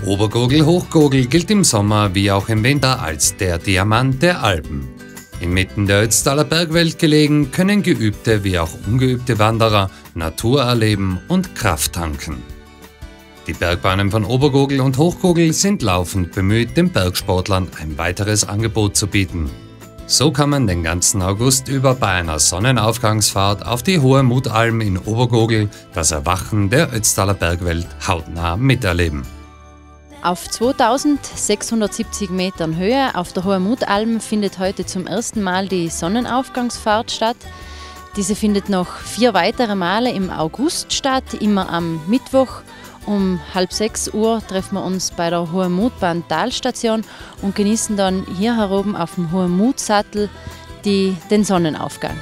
Obergurgl-Hochgurgl gilt im Sommer wie auch im Winter als der Diamant der Alpen. Inmitten der Ötztaler Bergwelt gelegen, können geübte wie auch ungeübte Wanderer Natur erleben und Kraft tanken. Die Bergbahnen von Obergurgl und Hochgurgl sind laufend bemüht, den Bergsportlern ein weiteres Angebot zu bieten. So kann man den ganzen August über bei einer Sonnenaufgangsfahrt auf die Hohe Mutalm in Obergurgl das Erwachen der Ötztaler Bergwelt hautnah miterleben. Auf 2670 Metern Höhe auf der Hohen Mutalm findet heute zum ersten Mal die Sonnenaufgangsfahrt statt. Diese findet noch 4 weitere Male im August statt, immer am Mittwoch. Um 5:30 Uhr treffen wir uns bei der Hohen Mutbahn Talstation und genießen dann hier heroben auf dem Hohen Mutsattel den Sonnenaufgang.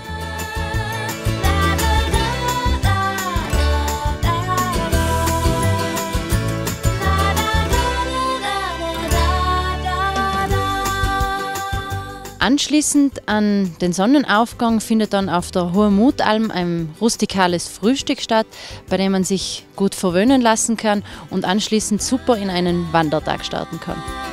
Anschließend an den Sonnenaufgang findet dann auf der Hohen Mutalm ein rustikales Frühstück statt, bei dem man sich gut verwöhnen lassen kann und anschließend super in einen Wandertag starten kann.